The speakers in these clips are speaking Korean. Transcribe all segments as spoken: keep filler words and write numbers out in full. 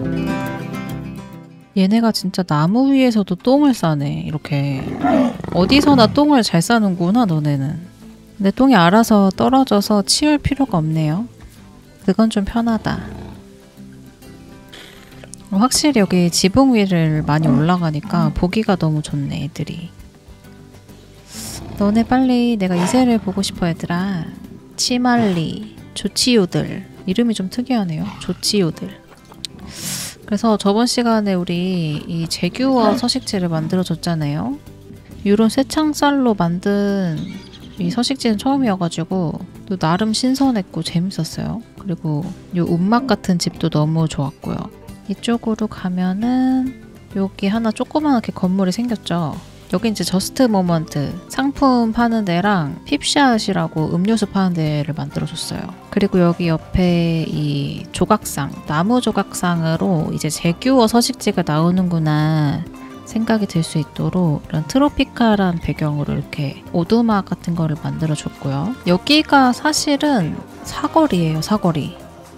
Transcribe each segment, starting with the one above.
얘네가 진짜 나무 위에서도 똥을 싸네. 이렇게 어디서나 똥을 잘 싸는구나 너네는. 근데 똥이 알아서 떨어져서 치울 필요가 없네요. 그건 좀 편하다. 확실히 여기 지붕 위를 많이 올라가니까 보기가 너무 좋네 애들이. 너네 빨리 내가 이세를 보고 싶어 얘들아. 치말리, 조치요들. 이름이 좀 특이하네요. 조치요들. 그래서 저번 시간에 우리 이 제규어 서식지를 만들어줬잖아요. 이런 쇠창살로 만든 이 서식지는 처음이어가지고 또 나름 신선했고 재밌었어요. 그리고 이 움막 같은 집도 너무 좋았고요. 이쪽으로 가면은 여기 하나 조그맣게 건물이 생겼죠. 여기 이제 저스트 모먼트 상품 파는 데랑 핍샷이라고 음료수 파는 데를 만들어줬어요. 그리고 여기 옆에 이 조각상, 나무 조각상으로 이제 제규어 서식지가 나오는구나 생각이 들 수 있도록 이런 트로피칼한 배경으로 이렇게 오두막 같은 거를 만들어줬고요. 여기가 사실은 사거리예요, 사거리.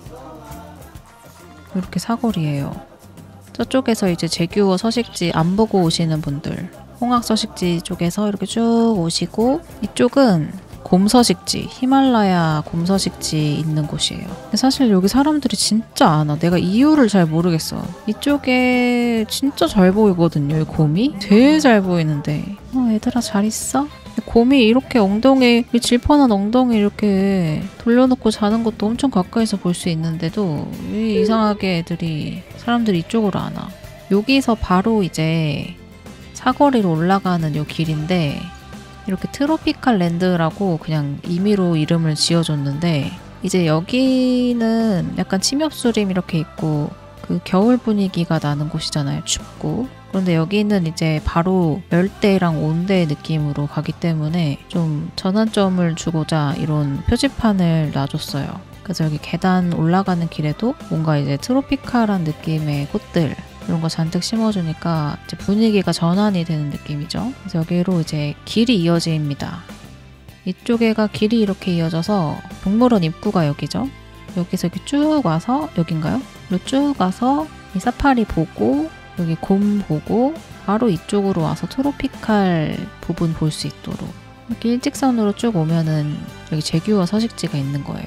이렇게 사거리예요. 저쪽에서 이제 제규어 서식지 안 보고 오시는 분들, 홍학 서식지 쪽에서 이렇게 쭉 오시고, 이쪽은 곰 서식지, 히말라야 곰 서식지 있는 곳이에요. 근데 사실 여기 사람들이 진짜 안 와. 내가 이유를 잘 모르겠어. 이쪽에 진짜 잘 보이거든요, 이 곰이. 되게 잘 보이는데. 어, 얘들아 잘 있어? 곰이 이렇게 엉덩이, 질펀한 엉덩이 이렇게 돌려놓고 자는 것도 엄청 가까이서 볼 수 있는데도 왜 이상하게 애들이, 사람들이 이쪽으로 안 와. 여기서 바로 이제 사거리로 올라가는 요 길인데 이렇게 트로피칼 랜드라고 그냥 임의로 이름을 지어줬는데, 이제 여기는 약간 침엽수림 이렇게 있고 그 겨울 분위기가 나는 곳이잖아요. 춥고. 그런데 여기는 이제 바로 열대랑 온대 느낌으로 가기 때문에 좀 전환점을 주고자 이런 표지판을 놔줬어요. 그래서 여기 계단 올라가는 길에도 뭔가 이제 트로피칼한 느낌의 꽃들 이런 거 잔뜩 심어주니까 이제 분위기가 전환이 되는 느낌이죠. 그래서 여기로 이제 길이 이어집니다. 이쪽에가 길이 이렇게 이어져서 동물원 입구가 여기죠. 여기서 이렇게 쭉 와서, 여긴가요? 여기로 쭉 와서 이 사파리 보고 여기 곰 보고 바로 이쪽으로 와서 트로피칼 부분 볼 수 있도록 이렇게 일직선으로 쭉 오면은 여기 제규어 서식지가 있는 거예요.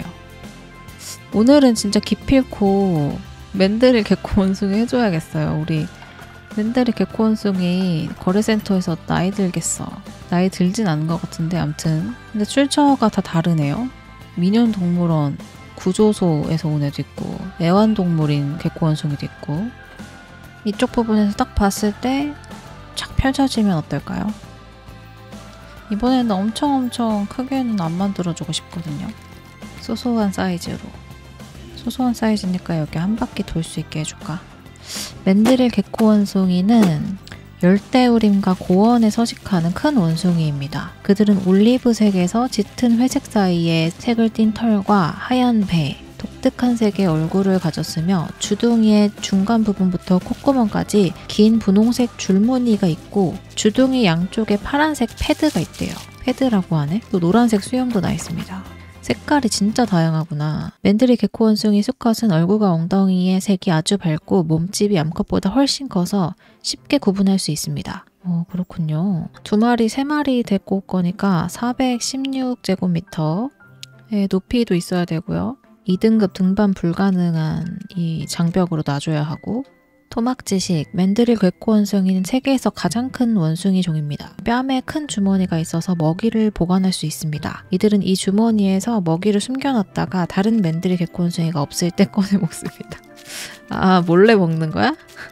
오늘은 진짜 기필코 맨드릴 개코 원숭이 해줘야겠어요. 우리 맨드릴 개코 원숭이 거래센터에서 나이 들겠어. 나이 들진 않은 것 같은데 암튼. 근데 출처가 다 다르네요. 민현동물원 구조소에서 온 애도 있고 애완동물인 개코 원숭이도 있고. 이쪽 부분에서 딱 봤을 때 착 펼쳐지면 어떨까요? 이번에는 엄청 엄청 크게는 안 만들어주고 싶거든요. 소소한 사이즈로. 소소한 사이즈니까 여기 한 바퀴 돌 수 있게 해줄까? 맨드릴 개코 원숭이는 열대우림과 고원에 서식하는 큰 원숭이입니다. 그들은 올리브색에서 짙은 회색 사이에 색을 띤 털과 하얀 배, 독특한 색의 얼굴을 가졌으며 주둥이의 중간 부분부터 콧구멍까지 긴 분홍색 줄무늬가 있고 주둥이 양쪽에 파란색 패드가 있대요. 패드라고 하네? 또 노란색 수염도 나 있습니다. 색깔이 진짜 다양하구나. 맨드릴 개코 원숭이 수컷은 얼굴과 엉덩이의 색이 아주 밝고 몸집이 암컷보다 훨씬 커서 쉽게 구분할 수 있습니다. 어, 그렇군요. 두 마리, 세 마리 데리고 올 거니까 사백십육 제곱미터의 높이도 있어야 되고요. 이 등급 등반 불가능한 이 장벽으로 놔줘야 하고, 토막지식, 맨드릴 개코 원숭이는 세계에서 가장 큰 원숭이 종입니다. 뺨에 큰 주머니가 있어서 먹이를 보관할 수 있습니다. 이들은 이 주머니에서 먹이를 숨겨놨다가 다른 맨드릴 개코 원숭이가 없을 때 꺼내 먹습니다. 아, 몰래 먹는 거야?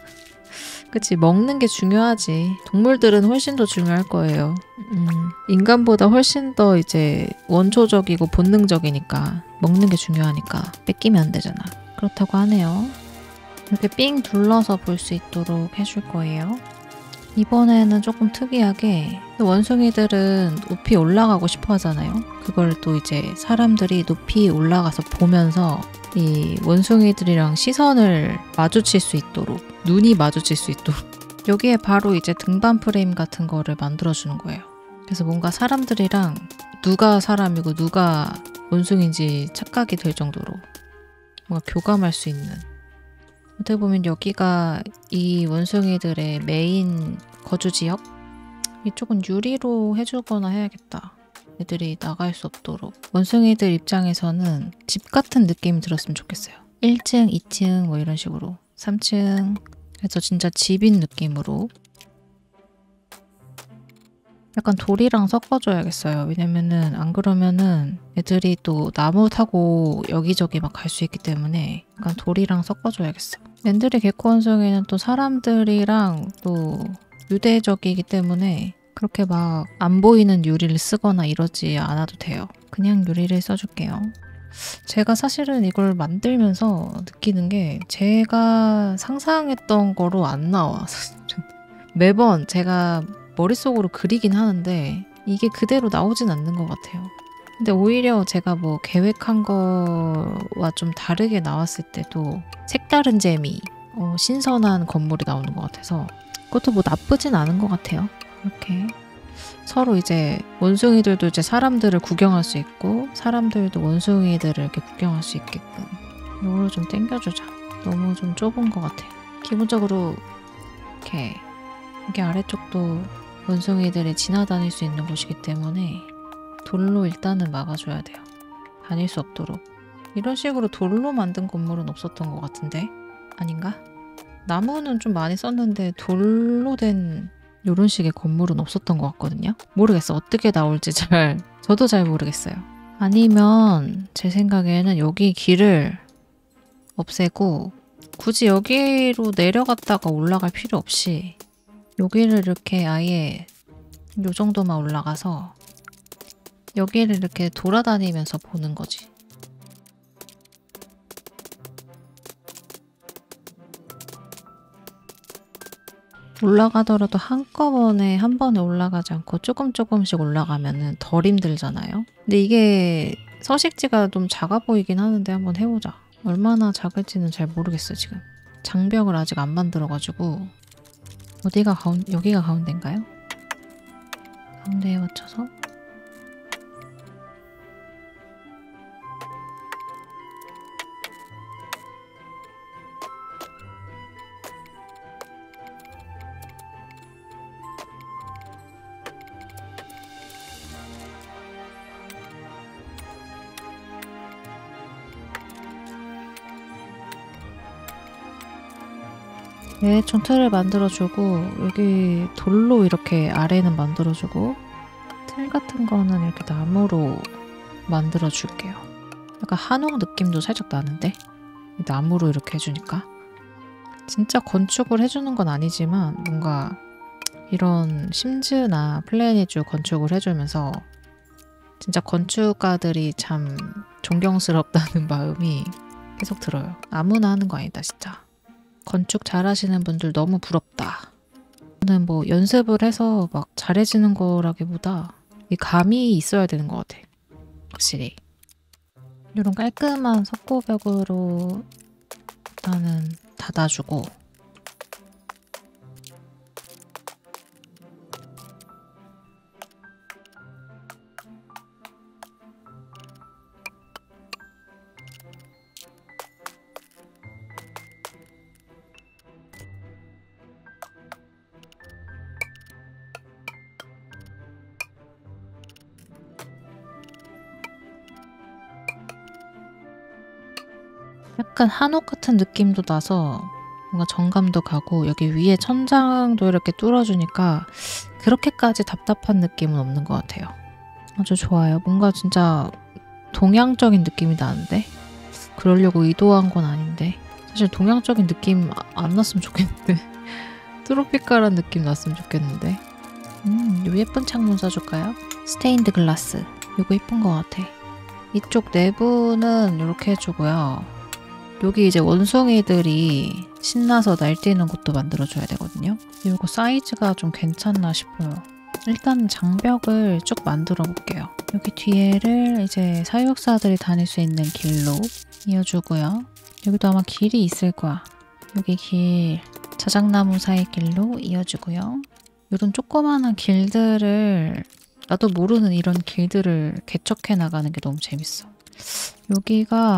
그치, 먹는 게 중요하지. 동물들은 훨씬 더 중요할 거예요. 음, 인간보다 훨씬 더 이제 원초적이고 본능적이니까, 먹는 게 중요하니까 뺏기면 안 되잖아. 그렇다고 하네요. 이렇게 삥 둘러서 볼 수 있도록 해줄 거예요. 이번에는 조금 특이하게 원숭이들은 높이 올라가고 싶어 하잖아요. 그걸 또 이제 사람들이 높이 올라가서 보면서 이 원숭이들이랑 시선을 마주칠 수 있도록, 눈이 마주칠 수 있도록 여기에 바로 이제 등반 프레임 같은 거를 만들어주는 거예요. 그래서 뭔가 사람들이랑 누가 사람이고 누가 원숭이인지 착각이 될 정도로 뭔가 교감할 수 있는 어떻게 보면 여기가 이 원숭이들의 메인 거주지역? 이쪽은 유리로 해주거나 해야겠다. 애들이 나갈 수 없도록. 원숭이들 입장에서는 집 같은 느낌이 들었으면 좋겠어요. 일 층, 이 층 뭐 이런 식으로. 삼 층 해서 진짜 집인 느낌으로. 약간 돌이랑 섞어줘야겠어요. 왜냐면은 안 그러면은 애들이 또 나무 타고 여기저기 막 갈 수 있기 때문에 약간 돌이랑 섞어줘야겠어요. 랜드리 개코 원숭이는 또 사람들이랑 또 유대적이기 때문에 그렇게 막 안 보이는 유리를 쓰거나 이러지 않아도 돼요. 그냥 유리를 써줄게요. 제가 사실은 이걸 만들면서 느끼는 게 제가 상상했던 거로 안 나와. 사실은. 매번 제가 머릿속으로 그리긴 하는데 이게 그대로 나오진 않는 것 같아요. 근데 오히려 제가 뭐 계획한 거와 좀 다르게 나왔을 때도 색다른 재미, 어, 신선한 건물이 나오는 것 같아서 그것도 뭐 나쁘진 않은 것 같아요. 이렇게 서로 이제 원숭이들도 이제 사람들을 구경할 수 있고 사람들도 원숭이들을 이렇게 구경할 수 있게끔 이걸로 좀 당겨주자. 너무 좀 좁은 것 같아. 기본적으로 이렇게 여기 아래쪽도 원숭이들이 지나다닐 수 있는 곳이기 때문에 돌로 일단은 막아줘야 돼요. 다닐 수 없도록. 이런 식으로 돌로 만든 건물은 없었던 것 같은데? 아닌가? 나무는 좀 많이 썼는데 돌로 된 이런 식의 건물은 없었던 것 같거든요. 모르겠어. 어떻게 나올지 잘 저도 잘 모르겠어요. 아니면 제 생각에는 여기 길을 없애고 굳이 여기로 내려갔다가 올라갈 필요 없이 여기를 이렇게 아예 요 정도만 올라가서 여기를 이렇게 돌아다니면서 보는 거지. 올라가더라도 한꺼번에 한 번에 올라가지 않고 조금 조금씩 올라가면은 덜 힘들잖아요. 근데 이게 서식지가 좀 작아 보이긴 하는데 한번 해보자. 얼마나 작을지는 잘 모르겠어요 지금. 장벽을 아직 안 만들어가지고. 어디가 가운 여기가 가운데인가요? 가운데에 맞춰서 대충 틀을 만들어주고 여기 돌로 이렇게 아래는 만들어주고 틀 같은 거는 이렇게 나무로 만들어줄게요. 약간 한옥 느낌도 살짝 나는데? 나무로 이렇게 해주니까 진짜 건축을 해주는 건 아니지만 뭔가 이런 심즈나 플래닛주 건축을 해주면서 진짜 건축가들이 참 존경스럽다는 마음이 계속 들어요. 아무나 하는 거 아니다 진짜. 건축 잘하시는 분들 너무 부럽다. 저는 뭐 연습을 해서 막 잘해지는 거라기보다 이 감이 있어야 되는 것 같아. 확실히. 이런 깔끔한 석고벽으로 나는 닫아주고 약간 한옥 같은 느낌도 나서 뭔가 정감도 가고 여기 위에 천장도 이렇게 뚫어주니까 그렇게까지 답답한 느낌은 없는 것 같아요. 아주 좋아요. 뭔가 진짜 동양적인 느낌이 나는데? 그러려고 의도한 건 아닌데 사실 동양적인 느낌 안 났으면 좋겠는데 트로피칼한 느낌 났으면 좋겠는데 음, 요 예쁜 창문 써줄까요? 스테인드 글라스 이거 예쁜 것 같아. 이쪽 내부는 이렇게 해주고요. 여기 이제 원숭이들이 신나서 날뛰는 곳도 만들어줘야 되거든요. 이거 사이즈가 좀 괜찮나 싶어요. 일단 장벽을 쭉 만들어 볼게요. 여기 뒤에를 이제 사육사들이 다닐 수 있는 길로 이어주고요. 여기도 아마 길이 있을 거야. 여기 길, 자작나무 사이 길로 이어주고요. 이런 조그마한 길들을 나도 모르는 이런 길들을 개척해 나가는 게 너무 재밌어. 여기가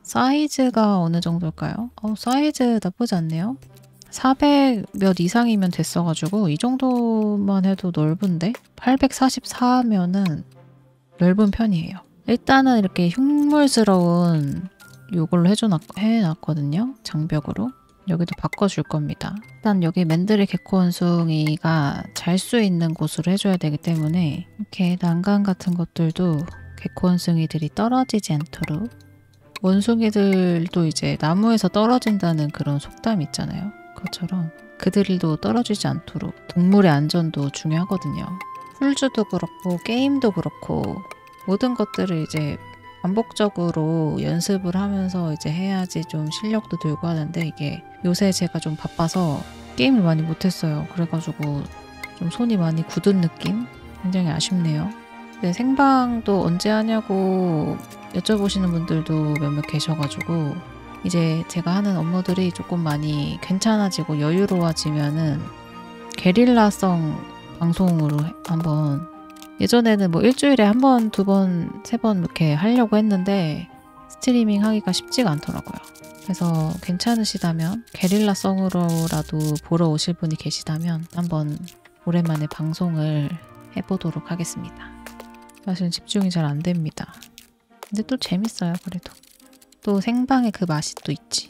사이즈가 어느 정도일까요? 어, 사이즈 나쁘지 않네요. 사백 몇 이상이면 됐어가지고 이 정도만 해도 넓은데 팔백사십사면은 넓은 편이에요. 일단은 이렇게 흉물스러운 요걸로 해줘놨, 해놨거든요. 장벽으로. 여기도 바꿔줄 겁니다. 일단 여기 맨드리 개코 원숭이가 잘 수 있는 곳으로 해줘야 되기 때문에 이렇게 난간 같은 것들도 개코 원숭이들이 떨어지지 않도록, 원숭이들도 이제 나무에서 떨어진다는 그런 속담 있잖아요. 그것처럼 그들도 떨어지지 않도록 동물의 안전도 중요하거든요. 풀주도 그렇고 게임도 그렇고 모든 것들을 이제 반복적으로 연습을 하면서 이제 해야지 좀 실력도 들고 하는데, 이게 요새 제가 좀 바빠서 게임을 많이 못했어요. 그래가지고 좀 손이 많이 굳은 느낌? 굉장히 아쉽네요. 네, 생방도 언제 하냐고 여쭤보시는 분들도 몇몇 계셔가지고 이제 제가 하는 업무들이 조금 많이 괜찮아지고 여유로워지면은 게릴라성 방송으로 한번, 예전에는 뭐 일주일에 한 번, 두 번, 세 번 이렇게 하려고 했는데 스트리밍 하기가 쉽지가 않더라고요. 그래서 괜찮으시다면 게릴라성으로라도 보러 오실 분이 계시다면 한번 오랜만에 방송을 해보도록 하겠습니다. 사실 집중이 잘 안 됩니다. 근데 또 재밌어요. 그래도 또 생방의 그 맛이 또 있지.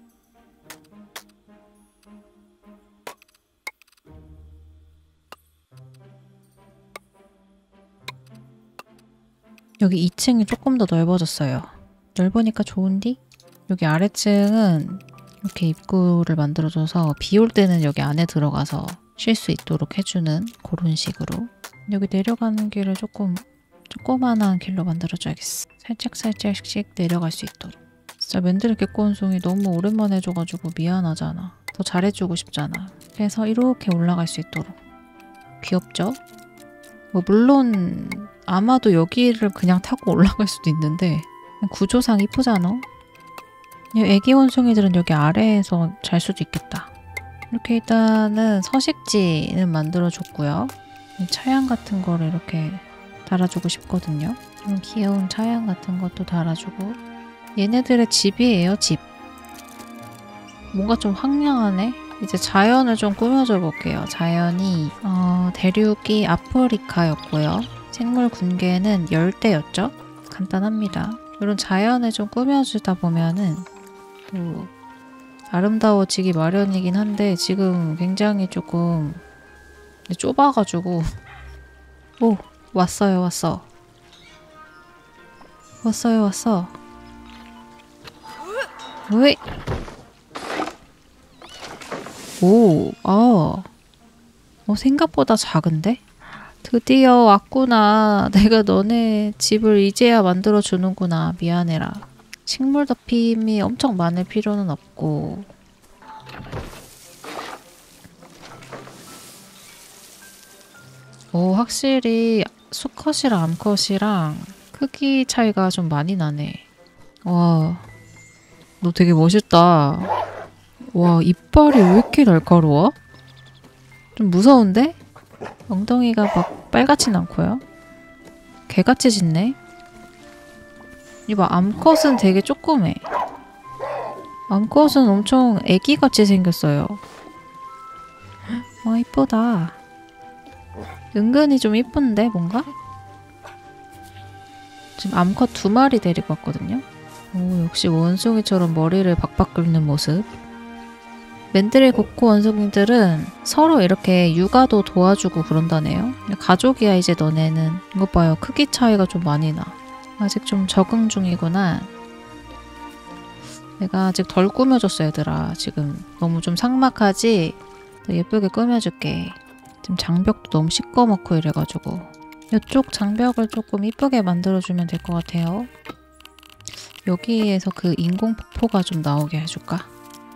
여기 이 층이 조금 더 넓어졌어요. 넓으니까 좋은디? 여기 아래층은 이렇게 입구를 만들어줘서 비 올 때는 여기 안에 들어가서 쉴 수 있도록 해주는 그런 식으로. 여기 내려가는 길을 조금 조그만한 길로 만들어줘야겠어. 살짝살짝씩 내려갈 수 있도록. 진짜 맨드리 개코 원숭이 너무 오랜만에 해줘가지고 미안하잖아. 더 잘해주고 싶잖아. 그래서 이렇게 올라갈 수 있도록. 귀엽죠? 뭐 물론 아마도 여기를 그냥 타고 올라갈 수도 있는데 구조상 이쁘잖아. 애기 원숭이들은 여기 아래에서 잘 수도 있겠다. 이렇게 일단은 서식지는 만들어줬고요. 차양 같은 거를 이렇게 달아주고 싶거든요. 좀 귀여운 차양 같은 것도 달아주고. 얘네들의 집이에요, 집. 뭔가 좀 황량하네? 이제 자연을 좀 꾸며줘 볼게요. 자연이 어, 대륙이 아프리카였고요. 생물 군계는 열대였죠. 간단합니다. 이런 자연을 좀 꾸며주다 보면은 또 아름다워지기 마련이긴 한데 지금 굉장히 조금 좁아가지고. 오! 왔어요, 왔어. 왔어요, 왔어. 왜? 오, 아. 어, 생각보다 작은데? 드디어 왔구나. 내가 너네 집을 이제야 만들어주는구나. 미안해라. 식물 덮임이 엄청 많을 필요는 없고. 오, 확실히 수컷이랑 암컷이랑 크기 차이가 좀 많이 나네. 와, 너 되게 멋있다. 와, 이빨이 왜 이렇게 날카로워? 좀 무서운데? 엉덩이가 막 빨갛진 않고요. 개같이 짖네. 이봐, 암컷은 되게 조그매. 암컷은 엄청 애기같이 생겼어요. 와, 이쁘다. 은근히 좀 이쁜데, 뭔가? 지금 암컷 두 마리 데리고 왔거든요. 오, 역시 원숭이처럼 머리를 박박 긁는 모습. 맨드리 개코 원숭이들은 서로 이렇게 육아도 도와주고 그런다네요. 가족이야 이제 너네는. 이것 봐요. 크기 차이가 좀 많이 나. 아직 좀 적응 중이구나. 내가 아직 덜 꾸며줬어 얘들아. 지금 너무 좀 삭막하지? 예쁘게 꾸며줄게. 지금 장벽도 너무 시꺼멓고 이래가지고. 이쪽 장벽을 조금 이쁘게 만들어주면 될 것 같아요. 여기에서 그 인공 폭포가 좀 나오게 해줄까?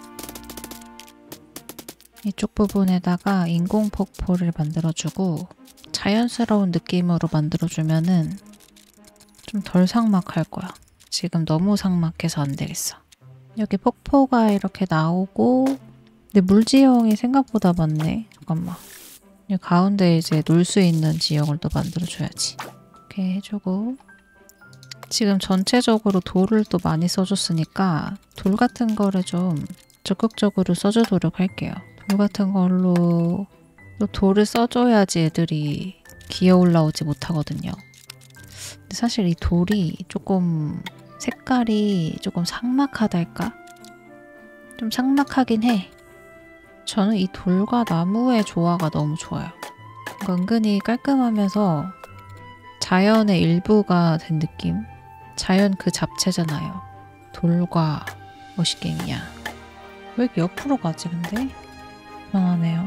이쪽 부분에다가 인공 폭포를 만들어주고 자연스러운 느낌으로 만들어주면은 좀 덜 삭막할 거야. 지금 너무 삭막해서 안 되겠어. 여기 폭포가 이렇게 나오고, 근데 물지형이 생각보다 많네. 잠깐만. 여기 가운데 이제 놀 수 있는 지형을 또 만들어줘야지. 이렇게 해주고, 지금 전체적으로 돌을 또 많이 써줬으니까 돌 같은 거를 좀 적극적으로 써주도록 할게요. 돌 같은 걸로 또 돌을 써줘야지 애들이 기어 올라오지 못하거든요. 근데 사실 이 돌이 조금 색깔이 조금 삭막하달까? 좀 삭막하긴 해. 저는 이 돌과 나무의 조화가 너무 좋아요. 뭔가 은근히 깔끔하면서 자연의 일부가 된 느낌? 자연 그 잡채잖아요. 돌과 머시갱이야. 왜 이렇게 옆으로 가지 근데? 편하네요.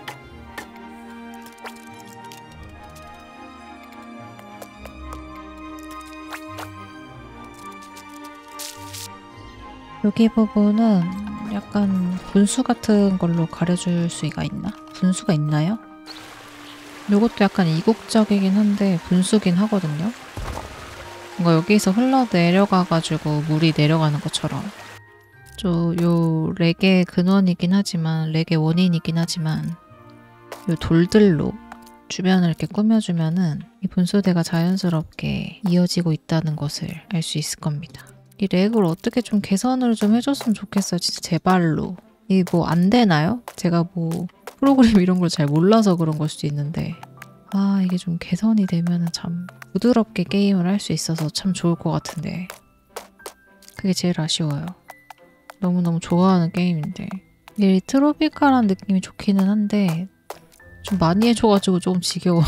여기 부분은 약간 분수 같은 걸로 가려줄 수가 있나? 분수가 있나요? 이것도 약간 이국적이긴 한데 분수긴 하거든요. 뭔가 여기서 흘러내려가가지고 물이 내려가는 것처럼. 저 요 렉의 근원이긴 하지만 렉의 원인이긴 하지만 요 돌들로 주변을 이렇게 꾸며주면은 이 분수대가 자연스럽게 이어지고 있다는 것을 알 수 있을 겁니다. 이 렉을 어떻게 좀 개선을 좀 해줬으면 좋겠어요. 진짜 제발로. 이 뭐 안 되나요? 제가 뭐 프로그램 이런 걸 잘 몰라서 그런 걸 수도 있는데 아 이게 좀 개선이 되면은 참 부드럽게 게임을 할 수 있어서 참 좋을 것 같은데 그게 제일 아쉬워요. 너무너무 좋아하는 게임인데 이 트로피칼한 느낌이 좋기는 한데 좀 많이 해줘가지고 조금 지겨워.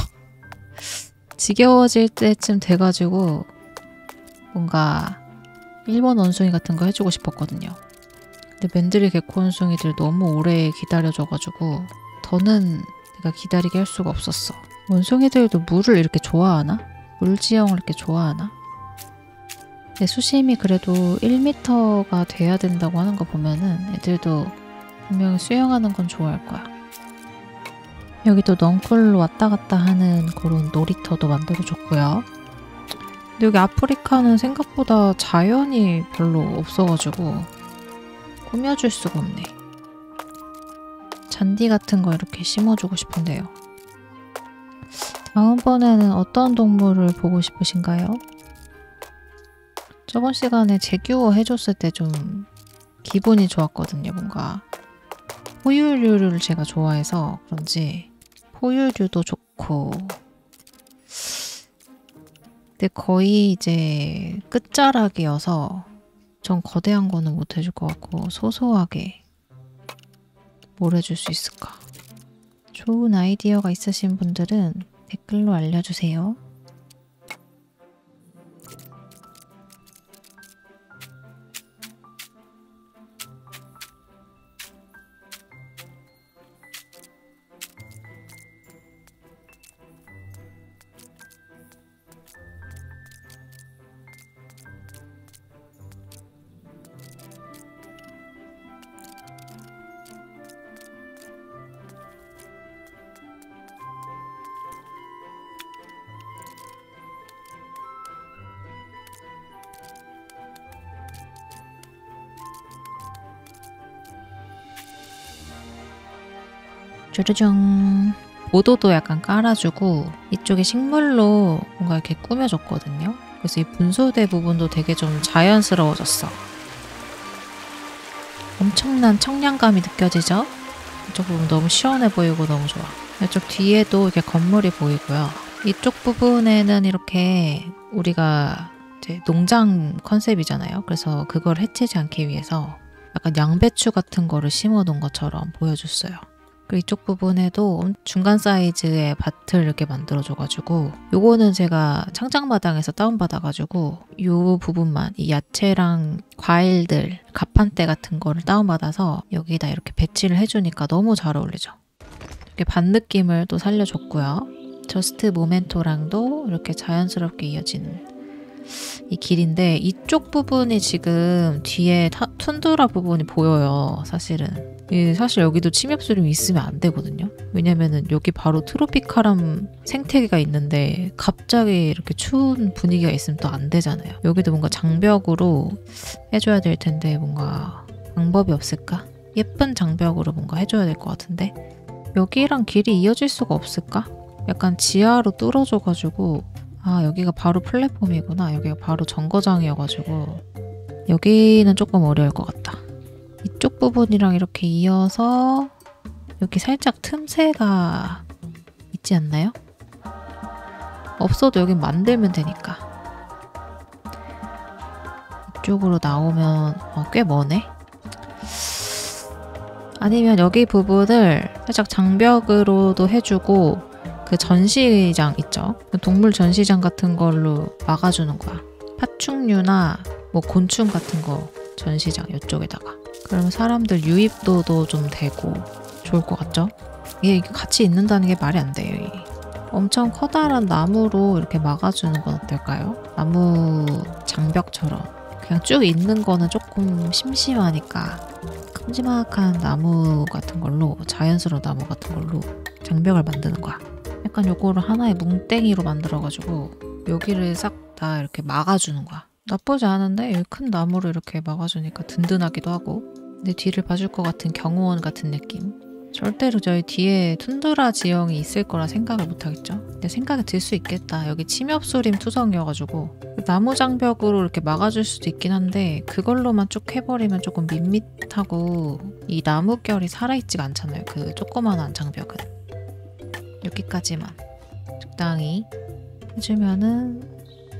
지겨워질 때쯤 돼가지고 뭔가 일본 원숭이 같은 거 해주고 싶었거든요. 근데 맨드리 개코 원숭이들 너무 오래 기다려줘가지고 더는 내가 기다리게 할 수가 없었어. 원숭이들도 물을 이렇게 좋아하나? 물지형을 이렇게 좋아하나? 근데 수심이 그래도 일 미터가 돼야 된다고 하는 거 보면은 애들도 분명히 수영하는 건 좋아할 거야. 여기도 넝쿨로 왔다 갔다 하는 그런 놀이터도 만들어줬고요. 근데 여기 아프리카는 생각보다 자연이 별로 없어가지고 꾸며줄 수가 없네. 잔디 같은 거 이렇게 심어주고 싶은데요. 다음번에는 어떤 동물을 보고 싶으신가요? 저번 시간에 제규어 해줬을 때 좀 기분이 좋았거든요. 뭔가 포유류를 제가 좋아해서 그런지 포유류도 좋고 근데 거의 이제 끝자락이어서 전 거대한 거는 못 해줄 것 같고 소소하게 뭘 해줄 수 있을까? 좋은 아이디어가 있으신 분들은 댓글로 알려주세요. 쭈르정 보도도 약간 깔아주고 이쪽에 식물로 뭔가 이렇게 꾸며줬거든요. 그래서 이 분수대 부분도 되게 좀 자연스러워졌어. 엄청난 청량감이 느껴지죠? 이쪽 부분 너무 시원해 보이고 너무 좋아. 이쪽 뒤에도 이렇게 건물이 보이고요. 이쪽 부분에는 이렇게 우리가 이제 농장 컨셉이잖아요. 그래서 그걸 해치지 않기 위해서 약간 양배추 같은 거를 심어 놓은 것처럼 보여줬어요. 그리고 이쪽 부분에도 중간 사이즈의 밭을 이렇게 만들어줘가지고 요거는 제가 창작마당에서 다운받아가지고 요 부분만 이 야채랑 과일들 가판대 같은 거를 다운받아서 여기다 이렇게 배치를 해주니까 너무 잘 어울리죠. 이렇게 밭 느낌을 또 살려줬고요. 저스트 모멘토랑도 이렇게 자연스럽게 이어지는 이 길인데 이쪽 부분이 지금 뒤에 타, 툰드라 부분이 보여요. 사실은 예, 사실 여기도 침엽수림이 있으면 안 되거든요. 왜냐면은 여기 바로 트로피칼한 생태계가 있는데 갑자기 이렇게 추운 분위기가 있으면 또 안 되잖아요. 여기도 뭔가 장벽으로 해줘야 될 텐데 뭔가 방법이 없을까? 예쁜 장벽으로 뭔가 해줘야 될 것 같은데 여기랑 길이 이어질 수가 없을까? 약간 지하로 뚫어져가지고 아, 여기가 바로 플랫폼이구나. 여기가 바로 정거장이어가지고 여기는 조금 어려울 것 같다. 이쪽 부분이랑 이렇게 이어서 여기 살짝 틈새가 있지 않나요? 없어도 여긴 만들면 되니까. 이쪽으로 나오면 어, 꽤 머네? 아니면 여기 부분을 살짝 장벽으로도 해주고 그 전시장 있죠? 동물 전시장 같은 걸로 막아주는 거야. 파충류나 뭐 곤충 같은 거 전시장 이쪽에다가. 그러면 사람들 유입도도 좀 되고 좋을 것 같죠? 이게 같이 있는다는 게 말이 안 돼요. 이게. 엄청 커다란 나무로 이렇게 막아주는 건 어떨까요? 나무 장벽처럼. 그냥 쭉 있는 거는 조금 심심하니까 큼지막한 나무 같은 걸로, 자연스러운 나무 같은 걸로 장벽을 만드는 거야. 약간 요거를 하나의 뭉땡이로 만들어가지고 여기를 싹 다 이렇게 막아주는 거야. 나쁘지 않은데 여기 큰 나무로 이렇게 막아주니까 든든하기도 하고 내 뒤를 봐줄 것 같은 경호원 같은 느낌. 절대로 저희 뒤에 툰드라 지형이 있을 거라 생각을 못하겠죠. 근데 생각이 들 수 있겠다. 여기 침엽수림 투성이어가지고 나무 장벽으로 이렇게 막아줄 수도 있긴 한데 그걸로만 쭉 해버리면 조금 밋밋하고 이 나무결이 살아있지가 않잖아요. 그 조그만한 장벽은. 여기까지만 적당히 해주면은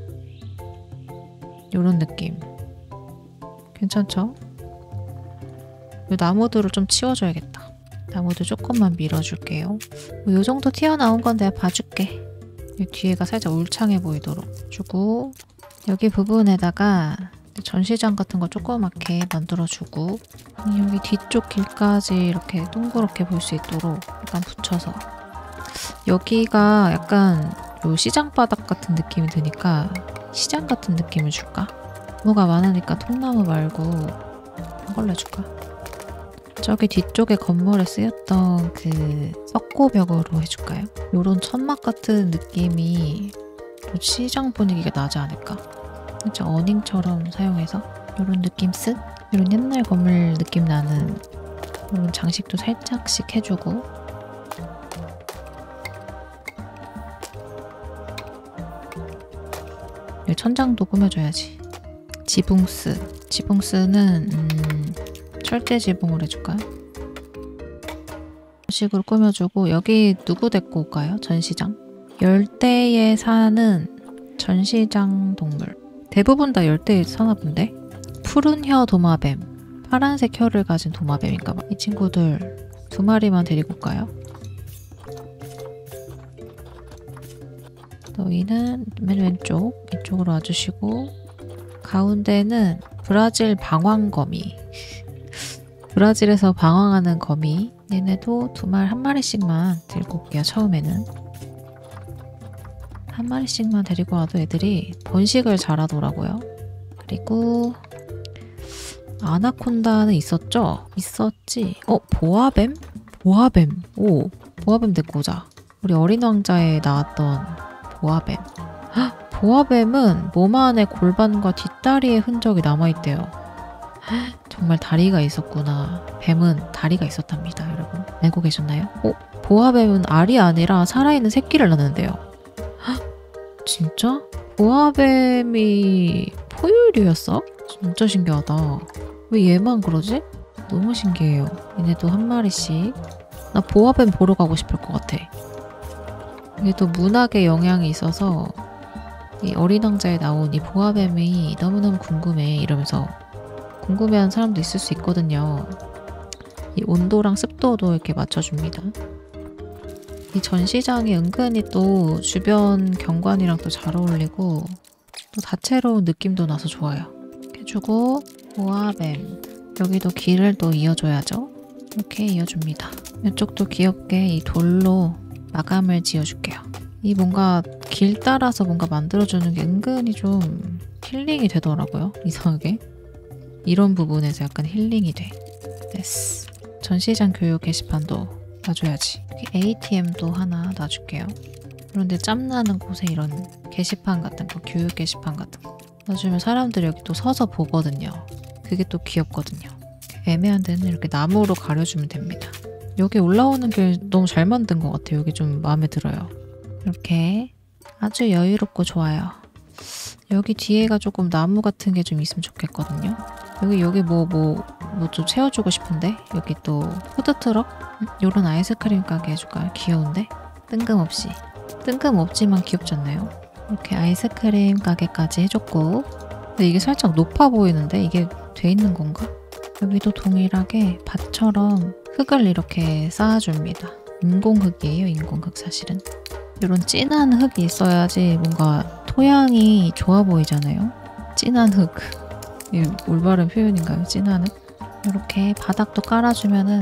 요런 느낌. 괜찮죠? 이 나무들을 좀 치워줘야겠다. 나무도 조금만 밀어줄게요. 이 정도 튀어나온 건 내가 봐줄게. 이 뒤에가 살짝 울창해 보이도록 주고 여기 부분에다가 전시장 같은 거 조그맣게 만들어주고 여기 뒤쪽 길까지 이렇게 동그랗게 볼 수 있도록 약간 붙여서 여기가 약간 요 시장 바닥 같은 느낌이 드니까 시장 같은 느낌을 줄까? 뭐가 많으니까 통나무 말고 이걸로 해줄까? 저기 뒤쪽에 건물에 쓰였던 그 석고벽으로 해줄까요? 요런 천막 같은 느낌이 시장 분위기가 나지 않을까? 진짜 어닝처럼 사용해서 요런 느낌 쓴? 요런 옛날 건물 느낌 나는 요런 장식도 살짝씩 해주고 천장도 꾸며줘야지. 지붕스. 지붕스는 음, 철제 지붕을 해줄까요? 이런 식으로 꾸며주고 여기 누구 데리고 올까요? 전시장. 열대에 사는 전시장 동물. 대부분 다 열대에 사나 본데? 푸른 혀 도마뱀. 파란색 혀를 가진 도마뱀인가봐. 이 친구들 두 마리만 데리고 올까요? 너희는 맨 왼쪽 이쪽으로 와주시고 가운데는 브라질 방황거미. 브라질에서 방황하는 거미. 얘네도 두 마리, 한 마리씩만 데리고 올게요. 처음에는 한 마리씩만 데리고 와도 애들이 번식을 잘하더라고요. 그리고 아나콘다는 있었죠? 있었지. 어? 보아뱀? 보아뱀. 오, 보아뱀 데리고 오자. 우리 어린 왕자에 나왔던 보아뱀. 헉, 보아뱀은 몸 안에 골반과 뒷다리의 흔적이 남아있대요. 헉, 정말 다리가 있었구나. 뱀은 다리가 있었답니다, 여러분. 알고 계셨나요? 어? 보아뱀은 알이 아니라 살아있는 새끼를 낳는데요. 헉, 진짜? 보아뱀이 포유류였어? 진짜 신기하다. 왜 얘만 그러지? 너무 신기해요. 얘네도 한 마리씩. 나 보아뱀 보러 가고 싶을 것 같아. 이게 또 문학의 영향이 있어서 이 어린 왕자에 나온 이 보아뱀이 너무너무 궁금해 이러면서 궁금해하는 사람도 있을 수 있거든요. 이 온도랑 습도도 이렇게 맞춰줍니다. 이 전시장이 은근히 또 주변 경관이랑 또 잘 어울리고 또 다채로운 느낌도 나서 좋아요. 해주고 보아뱀 여기도 길을 또 이어줘야죠. 이렇게 이어줍니다. 이쪽도 귀엽게 이 돌로 마감을 지어줄게요. 이 뭔가 길 따라서 뭔가 만들어주는 게 은근히 좀 힐링이 되더라고요. 이상하게. 이런 부분에서 약간 힐링이 돼. 됐어. 전시장 교육 게시판도 놔줘야지. 에이티엠도 하나 놔줄게요. 그런데 짬나는 곳에 이런 게시판 같은 거, 교육 게시판 같은 거 놔주면 사람들이 여기 또 서서 보거든요. 그게 또 귀엽거든요. 애매한 데는 이렇게 나무로 가려주면 됩니다. 여기 올라오는 길 너무 잘 만든 것 같아요. 여기 좀 마음에 들어요. 이렇게 아주 여유롭고 좋아요. 여기 뒤에가 조금 나무 같은 게 좀 있으면 좋겠거든요. 여기 여기 뭐 뭐 뭐 좀 채워주고 싶은데 여기 또 푸드트럭? 요런 아이스크림 가게 해줄까요? 귀여운데? 뜬금없이 뜬금없지만 귀엽지 않나요? 이렇게 아이스크림 가게까지 해줬고 근데 이게 살짝 높아 보이는데 이게 돼 있는 건가? 여기도 동일하게 밭처럼 흙을 이렇게 쌓아줍니다. 인공흙이에요, 인공흙 사실은. 이런 진한 흙이 있어야지 뭔가 토양이 좋아 보이잖아요. 진한 흙. 이게 올바른 표현인가요? 진한 흙? 이렇게 바닥도 깔아주면은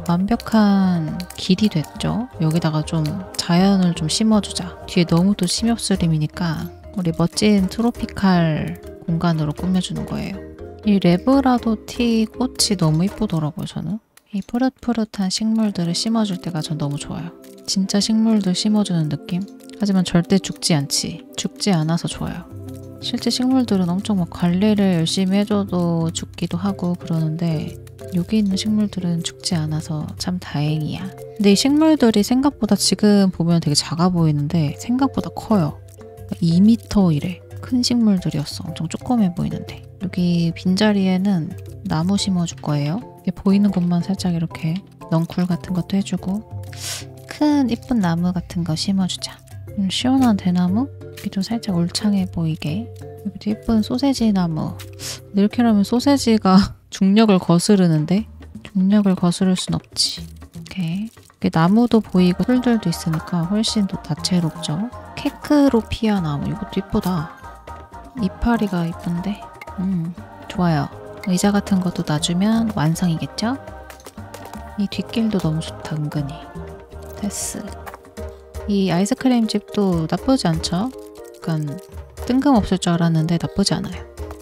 완벽한 길이 됐죠. 여기다가 좀 자연을 좀 심어주자. 뒤에 너무 또 심엽스림이니까 우리 멋진 트로피칼 공간으로 꾸며주는 거예요. 이 레브라도티 꽃이 너무 이쁘더라고요, 저는. 이 푸릇푸릇한 식물들을 심어줄 때가 전 너무 좋아요. 진짜 식물들 심어주는 느낌? 하지만 절대 죽지 않지. 죽지 않아서 좋아요. 실제 식물들은 엄청 막 관리를 열심히 해줘도 죽기도 하고 그러는데 여기 있는 식물들은 죽지 않아서 참 다행이야. 근데 이 식물들이 생각보다 지금 보면 되게 작아 보이는데 생각보다 커요. 이 미터 이래. 큰 식물들이었어. 엄청 조그매 보이는데. 여기 빈자리에는 나무 심어줄 거예요. 보이는 곳만 살짝 이렇게 넝쿨 같은 것도 해주고 큰 이쁜 나무 같은 거 심어주자. 음, 시원한 대나무? 여기도 살짝 울창해 보이게. 여기도 예쁜 소세지 나무. 이렇게 하면 소세지가 중력을 거스르는데 중력을 거스를 순 없지. 이렇게. 이렇게 나무도 보이고 풀들도 있으니까 훨씬 더 다채롭죠. 케크로피아 나무. 이것도 이쁘다. 이파리가 이쁜데 음 좋아요. 의자 같은 것도 놔주면 완성이겠죠? 이 뒷길도 너무 좋다 은근히. 됐어. 이 아이스크림 집도 나쁘지 않죠? 약간 뜬금없을 줄 알았는데 나쁘지 않아요.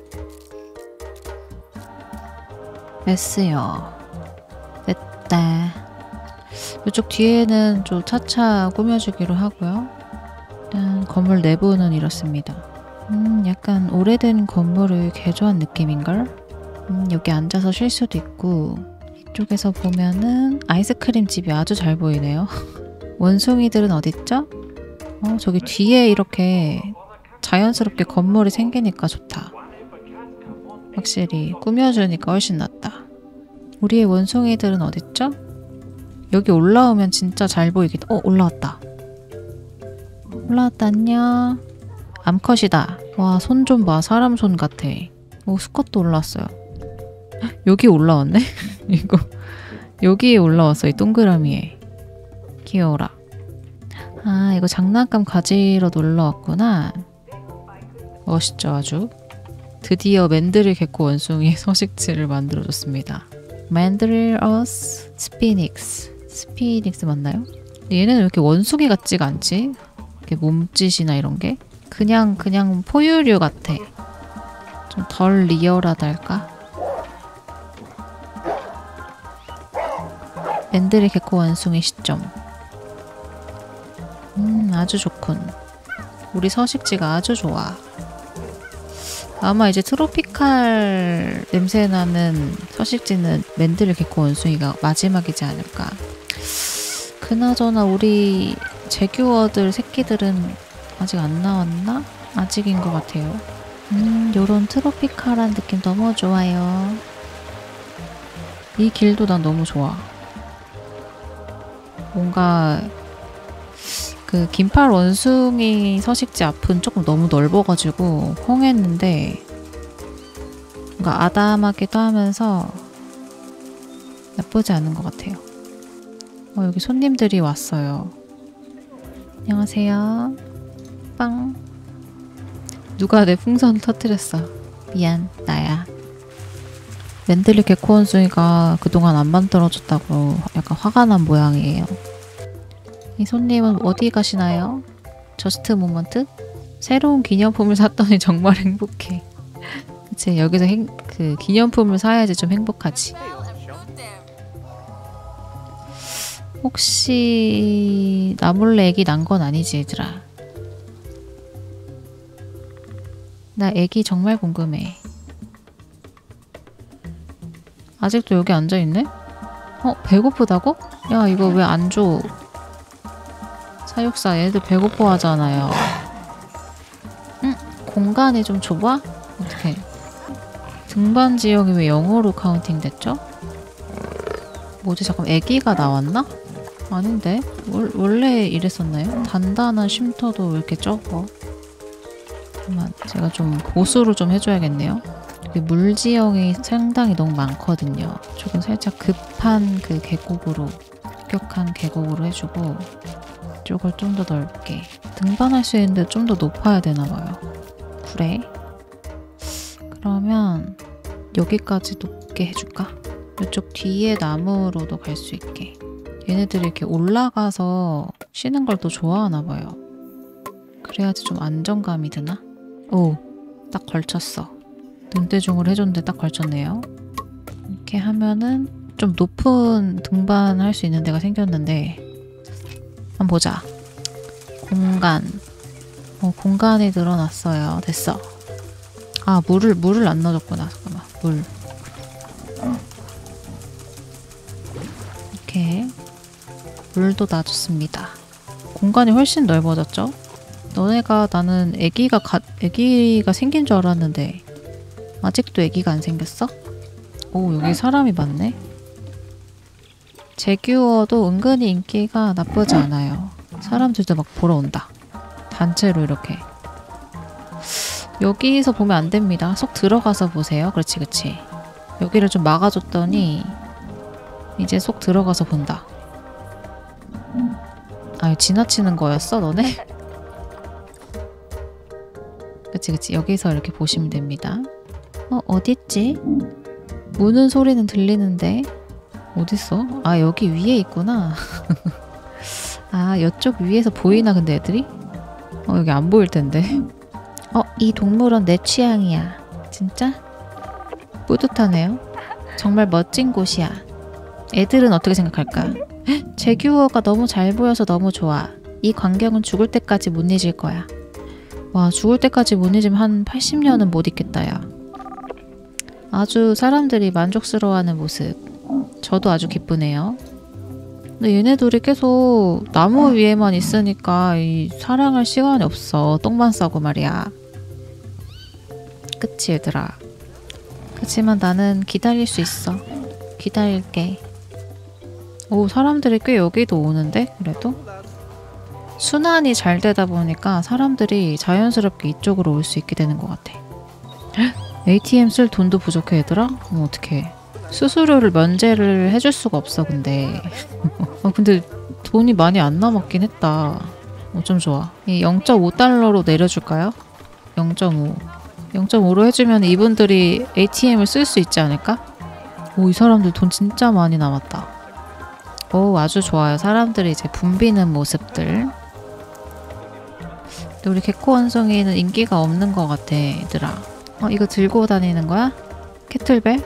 됐어요. 됐다. 이쪽 뒤에는 좀 차차 꾸며주기로 하고요. 일단 건물 내부는 이렇습니다. 음, 약간 오래된 건물을 개조한 느낌인걸? 음, 여기 앉아서 쉴 수도 있고 이쪽에서 보면은 아이스크림 집이 아주 잘 보이네요. 원숭이들은 어딨죠? 어, 저기 뒤에 이렇게 자연스럽게 건물이 생기니까 좋다. 확실히 꾸며주니까 훨씬 낫다. 우리의 원숭이들은 어딨죠? 여기 올라오면 진짜 잘 보이겠다. 어, 올라왔다. 올라왔다, 안녕. 암컷이다. 와, 손 좀 봐. 사람 손 같아. 오, 수컷도 올라왔어요. 여기 올라왔네? 이거 여기에 올라왔어. 이 동그라미에. 귀여워라. 아, 이거 장난감 가지러 놀러 왔구나. 멋있죠, 아주. 드디어 맨드릴 개코 원숭이 서식지를 만들어줬습니다. 맨드릴어스 스피닉스. 스피닉스 맞나요? 얘네는 왜 이렇게 원숭이 같지가 않지? 이렇게 몸짓이나 이런 게 그냥 그냥 포유류 같아. 좀 덜 리얼하달까? 맨드릴 개코 원숭이 시점. 음, 아주 좋군. 우리 서식지가 아주 좋아. 아마 이제 트로피칼 냄새나는 서식지는 맨드릴 개코 원숭이가 마지막이지 않을까. 그나저나 우리 제규어들 새끼들은 아직 안 나왔나? 아직인 것 같아요. 음, 요런 트로피칼한 느낌 너무 좋아요. 이 길도 난 너무 좋아. 뭔가 그 긴팔 원숭이 서식지 앞은 조금 너무 넓어가지고 홍했는데 뭔가 아담하기도 하면서 나쁘지 않은 것 같아요. 어, 여기 손님들이 왔어요. 안녕하세요. 빵. 누가 내 풍선 터뜨렸어. 미안, 나야. 맨들릴 개코 원숭이가 그동안 안 만들어줬다고 약간 화가 난 모양이에요. 이 손님은 어디 가시나요? 저스트 모먼트? 새로운 기념품을 샀더니 정말 행복해. 그치, 여기서 행, 그 기념품을 사야지 좀 행복하지. 혹시 나 몰래 애기 난 건 아니지, 얘들아? 나 애기 정말 궁금해. 아직도 여기 앉아있네? 어? 배고프다고? 야, 이거 왜 안 줘? 사육사 애들 배고파 하잖아요. 공간이 좀 좁아? 어떡해. 등반 지역이 왜 영어로 카운팅 됐죠? 뭐지? 잠깐 애기가 나왔나? 아닌데? 월, 원래 이랬었나요? 단단한 쉼터도 왜 이렇게 적어? 잠깐만, 제가 좀 보수를 좀 해줘야겠네요. 물 지형이 상당히 너무 많거든요. 조금 살짝 급한 그 계곡으로, 급격한 계곡으로 해주고 이쪽을 좀 더 넓게. 등반할 수 있는데 좀 더 높아야 되나봐요. 그래? 그러면 여기까지 높게 해줄까? 이쪽 뒤에 나무로도 갈 수 있게. 얘네들이 이렇게 올라가서 쉬는 걸 또 좋아하나봐요. 그래야지 좀 안정감이 드나? 오, 딱 걸쳤어. 눈대중을 해줬는데 딱 걸쳤네요. 이렇게 하면은 좀 높은 등반할 수 있는 데가 생겼는데 한번 보자. 공간. 어, 공간이 늘어났어요. 됐어. 아, 물을 물을 안 넣어줬구나. 잠깐만. 물. 이렇게 물도 놔줬습니다. 공간이 훨씬 넓어졌죠? 너네가 나는 애기가 가, 애기가 생긴 줄 알았는데 아직도 애기가 안 생겼어? 오, 여기 사람이 많네. 제규어도 은근히 인기가 나쁘지 않아요. 사람들도 막 보러 온다. 단체로 이렇게. 여기서 보면 안 됩니다. 속 들어가서 보세요. 그렇지, 그렇지. 여기를 좀 막아줬더니 이제 속 들어가서 본다. 아, 지나치는 거였어, 너네? 그치, 그치. 여기서 이렇게 보시면 됩니다. 어, 어딨지? 무는 소리는 들리는데 어딨어? 아, 여기 위에 있구나. 아, 이쪽 위에서 보이나 근데 애들이? 어, 여기 안 보일 텐데. 어, 이 동물원 내 취향이야. 진짜? 뿌듯하네요. 정말 멋진 곳이야. 애들은 어떻게 생각할까? 제규어가 너무 잘 보여서 너무 좋아. 이 광경은 죽을 때까지 못 잊을 거야. 와, 죽을 때까지 못 잊으면 한 팔십 년은 못 잊겠다, 야. 아주 사람들이 만족스러워하는 모습. 저도 아주 기쁘네요. 근데 얘네들이 계속 나무 위에만 있으니까 이 사랑할 시간이 없어. 똥만 싸고 말이야. 그치, 얘들아. 그치만 나는 기다릴 수 있어. 기다릴게. 오, 사람들이 꽤 여기도 오는데? 그래도? 순환이 잘 되다 보니까 사람들이 자연스럽게 이쪽으로 올 수 있게 되는 것 같아. 에이티엠 쓸 돈도 부족해, 얘들아? 어, 어떡해. 수수료를 면제를 해줄 수가 없어, 근데. 어, 근데 돈이 많이 안 남았긴 했다. 어쩜 좋아. 이 영 점 오 달러로 내려줄까요? 영 점 오. 영 점 오로 해주면 이분들이 에이티엠을 쓸 수 있지 않을까? 오, 이 사람들 돈 진짜 많이 남았다. 오, 아주 좋아요. 사람들이 이제 붐비는 모습들. 근데 우리 개코 원숭이는 인기가 없는 것 같아, 얘들아. 어, 이거 들고 다니는 거야? 캐틀벨?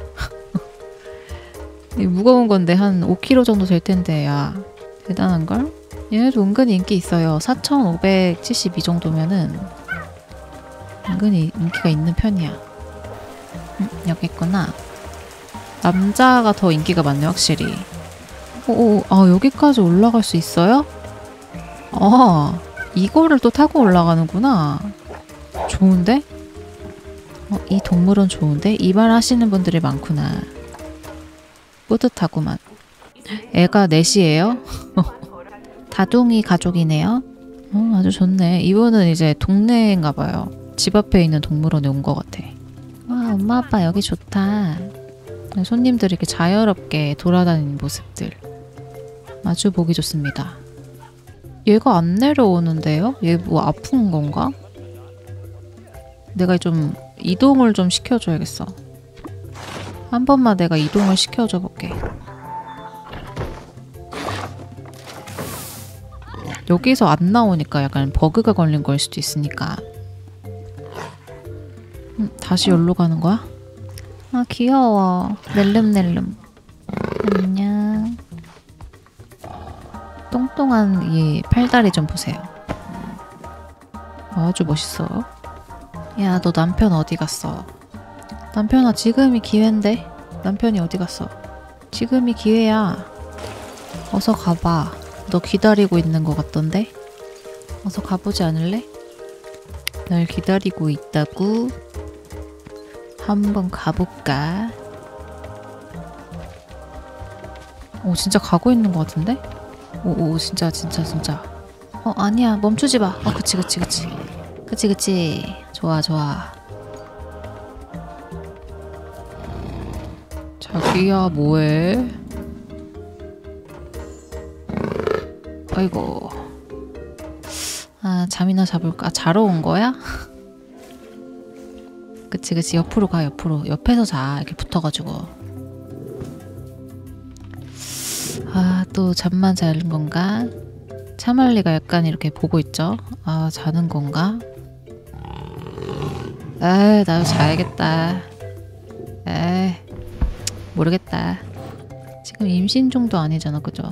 무거운 건데 한 오 킬로그램 정도 될 텐데, 야. 대단한걸? 얘네도 은근히 인기 있어요. 사천오백칠십이 정도면은 은근히 인기가 있는 편이야. 음, 여기 있구나. 남자가 더 인기가 많네, 확실히. 오, 아, 여기까지 올라갈 수 있어요? 아, 이거를 또 타고 올라가는구나. 좋은데? 어, 이 동물은 좋은데? 이 말 하시는 분들이 많구나. 뿌듯하구만. 애가 넷이에요? 다둥이 가족이네요. 어, 아주 좋네. 이분은 이제 동네인가봐요. 집 앞에 있는 동물원에 온 것 같아. 와, 엄마 아빠 여기 좋다. 손님들이 이렇게 자유롭게 돌아다니는 모습들. 아주 보기 좋습니다. 얘가 안 내려오는데요? 얘 뭐 아픈 건가? 내가 좀 이동을 좀 시켜줘야겠어. 한 번만 내가 이동을 시켜줘 볼게. 여기서 안 나오니까 약간 버그가 걸린 걸 수도 있으니까. 음, 다시 여기로 가는 거야? 아, 귀여워. 낼름낼름. 안녕. 똥똥한 이 팔다리 좀 보세요. 아주 멋있어. 야, 너 남편 어디 갔어? 남편아, 지금이 기회인데? 남편이 어디 갔어? 지금이 기회야. 어서 가봐. 너 기다리고 있는 것 같던데? 어서 가보지 않을래? 날 기다리고 있다고. 한번 가볼까? 오, 진짜 가고 있는 것 같은데? 오, 오, 진짜, 진짜, 진짜. 어, 아니야. 멈추지 마. 어, 그치, 그치, 그치. 그치, 그치. 좋아, 좋아. 자기야, 뭐해? 아이고. 아, 잠이나 자볼까? 자러 온 거야? 그치, 그치. 옆으로 가, 옆으로. 옆에서 자. 이렇게 붙어가지고. 아, 또 잠만 자는 건가? 차말리가 약간 이렇게 보고 있죠? 아, 자는 건가? 아, 나도 자야겠다. 에이, 모르겠다. 지금 임신 중도 아니잖아, 그죠?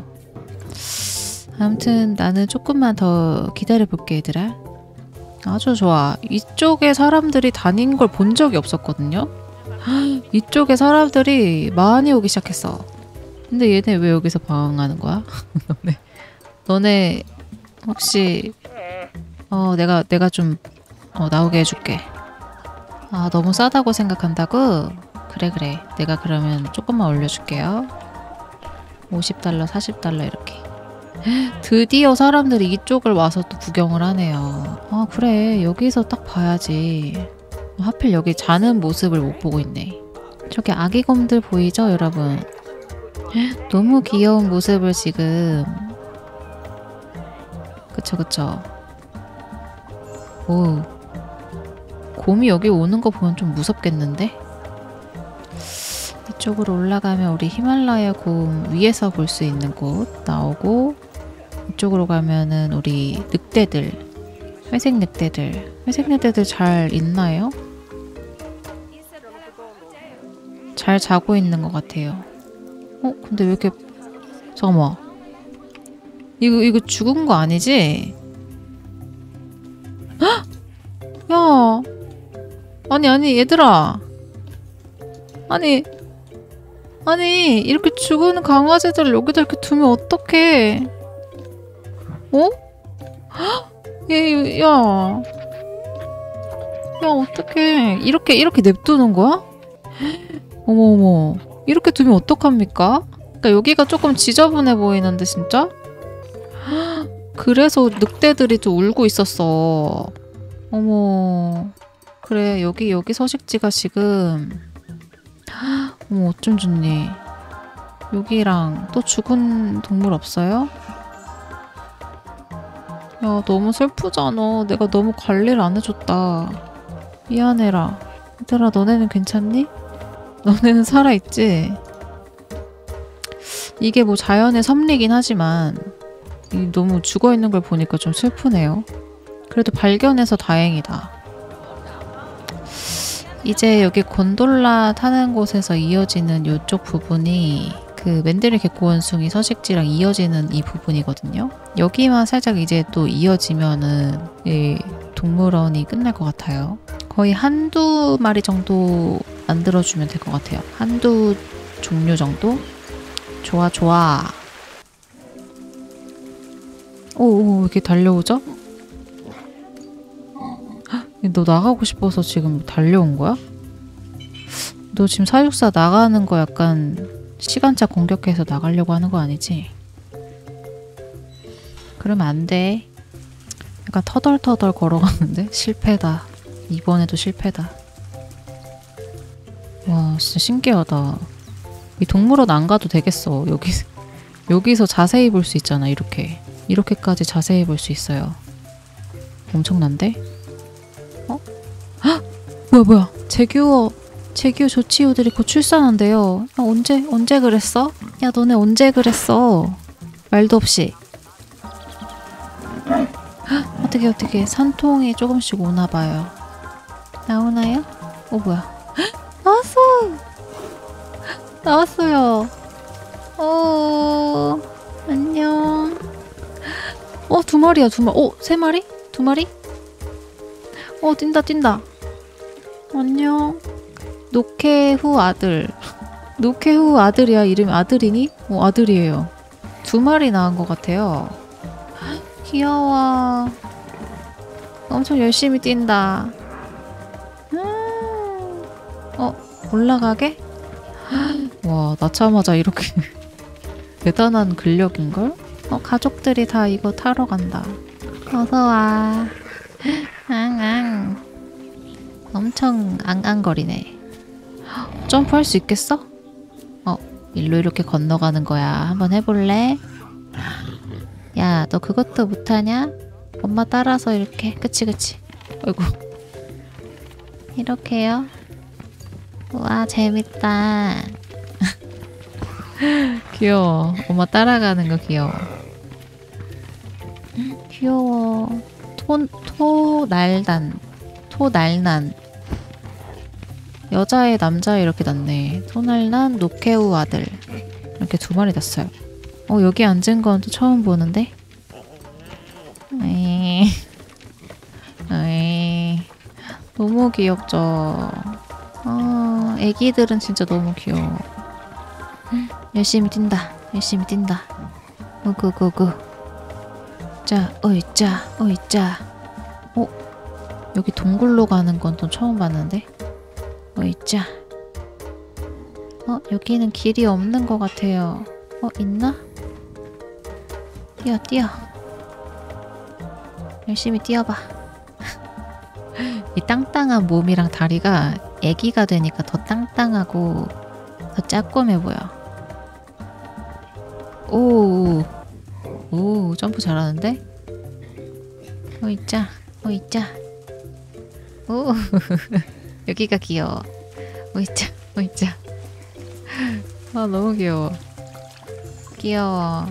아무튼 나는 조금만 더 기다려볼게, 얘들아. 아주 좋아. 이쪽에 사람들이 다닌 걸 본 적이 없었거든요? 이쪽에 사람들이 많이 오기 시작했어. 근데 얘네 왜 여기서 방황하는 거야? 너네, 너네 혹시 어 내가 내가 좀 어, 나오게 해줄게. 아, 너무 싸다고 생각한다고? 그래 그래. 내가 그러면 조금만 올려줄게요. 오십 달러, 사십 달러 이렇게. 드디어 사람들이 이쪽을 와서 또 구경을 하네요. 아, 그래. 여기서 딱 봐야지. 하필 여기 자는 모습을 못 보고 있네. 저기 아기곰들 보이죠, 여러분? 너무 귀여운 모습을 지금. 그쵸, 그쵸. 오, 곰이 여기 오는 거 보면 좀 무섭겠는데? 이쪽으로 올라가면 우리 히말라야 곰 위에서 볼 수 있는 곳 나오고, 이쪽으로 가면은 우리 늑대들, 회색 늑대들. 회색 늑대들 잘 있나요? 잘 자고 있는 것 같아요. 어? 근데 왜 이렇게... 잠깐만. 이거 이거 죽은 거 아니지? 헉! 야! 아니 아니 얘들아! 아니 아니 이렇게 죽은 강아지들 여기다 이렇게 두면 어떡해? 어? 얘, 야, 야, 어떡해. 이렇게, 이렇게 냅두는 거야? 어머어머. 이렇게 두면 어떡합니까? 그러니까 여기가 조금 지저분해 보이는데, 진짜? 그래서 늑대들이 좀 울고 있었어. 어머. 그래, 여기, 여기 서식지가 지금. 어머, 어쩜 좋니. 여기랑 또 죽은 동물 없어요? 야, 너무 슬프잖아. 내가 너무 관리를 안 해줬다. 미안해라. 얘들아, 너네는 괜찮니? 너네는 살아있지? 이게 뭐 자연의 섭리긴 하지만 이 너무 죽어있는 걸 보니까 좀 슬프네요. 그래도 발견해서 다행이다. 이제 여기 곤돌라 타는 곳에서 이어지는 이쪽 부분이 그 맨데르 개코 원숭이 서식지랑 이어지는 이 부분이거든요. 여기만 살짝 이제 또 이어지면은 이 동물원이 끝날 것 같아요. 거의 한두 마리 정도 만들어주면 될 것 같아요. 한두 종류 정도? 좋아 좋아. 오오, 이렇게 달려오죠? 헉, 너 나가고 싶어서 지금 달려온 거야? 너 지금 사육사 나가는 거 약간 시간차 공격해서 나가려고 하는 거 아니지? 그러면 안 돼. 약간 터덜터덜 걸어가는데? 실패다. 이번에도 실패다. 와, 진짜 신기하다. 이 동물원 안 가도 되겠어. 여기, 여기서 자세히 볼 수 있잖아, 이렇게. 이렇게까지 자세히 볼 수 있어요. 엄청난데? 어? 헉! 뭐야, 뭐야. 재규어. 재규 조치우들이 곧 출산한대요. 야, 언제 언제 그랬어? 야, 너네 언제 그랬어? 말도 없이. 헉, 어떻게 어떻게 산통이 조금씩 오나 봐요. 나오나요? 어, 뭐야? 헉, 나왔어. 헉, 나왔어요. 어, 안녕. 어, 두 마리야, 두 마리. 어, 세 마리? 두 마리? 어, 뛴다 뛴다. 안녕. 노케후 아들. 노케후 아들이야. 이름이 아들이니? 어, 아들이에요. 두 마리 낳은 것 같아요. 귀여워. 엄청 열심히 뛴다. 음. 어, 올라가게? 와, 낳자마자 이렇게 대단한 근력인걸? 어, 가족들이 다 이거 타러 간다. 어서와. 앙앙. 엄청 앙앙거리네. 점프할 수 있겠어? 어, 일로 이렇게 건너가는 거야. 한번 해볼래? 야, 너 그것도 못하냐? 엄마 따라서 이렇게. 그치, 그치. 아이고. 이렇게요? 우와, 재밌다. 귀여워. 엄마 따라가는 거 귀여워. 귀여워. 토, 토날단. 토날난. 여자애, 남자애 이렇게 났네. 토날난, 노케우 아들. 이렇게 두 마리 났어요. 어, 여기 앉은 건 또 처음 보는데? 에이. 에이. 너무 귀엽죠? 아, 애기들은 진짜 너무 귀여워. 열심히 뛴다. 열심히 뛴다. 우구구구. 자, 어이짜, 어이짜. 어? 여기 동굴로 가는 건 또 처음 봤는데? 어이짜. 어? 여기는 길이 없는 것 같아요. 어? 있나? 뛰어, 뛰어. 열심히 뛰어봐. 이 땅땅한 몸이랑 다리가 애기가 되니까 더 땅땅하고 더 짜꼼해 보여. 오, 오, 점프 잘하는데? 어이짜, 어이짜. 오, 여기가 귀여워. 어이짜, 어이짜. 아, 너무 귀여워. 귀여워.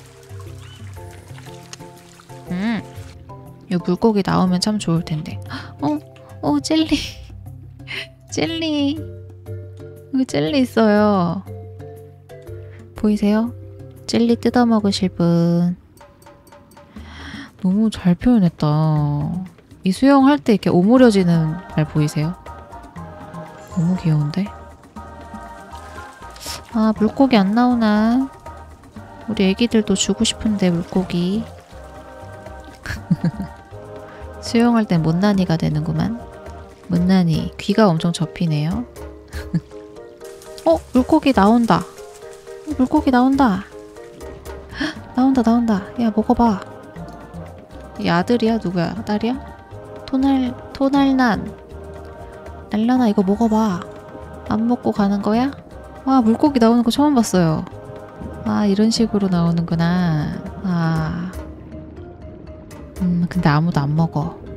음, 이 물고기 나오면 참 좋을 텐데. 어, 어, 젤리. 젤리. 여기 젤리 있어요. 보이세요? 젤리 뜯어 먹으실 분. 너무 잘 표현했다. 이 수영할 때 이렇게 오므려지는 말 보이세요? 너무 귀여운데? 아, 물고기 안 나오나? 우리 애기들도 주고 싶은데 물고기. 수영할 땐 못난이가 되는구만. 못난이. 귀가 엄청 접히네요. 어? 물고기 나온다. 물고기 나온다. 나온다 나온다. 야, 먹어봐. 이 아들이야? 누구야? 딸이야? 토날, 토날난. 날라나, 이거 먹어봐. 안 먹고 가는 거야? 와, 물고기 나오는 거 처음 봤어요. 아, 이런 식으로 나오는구나. 아. 음, 근데 아무도 안 먹어.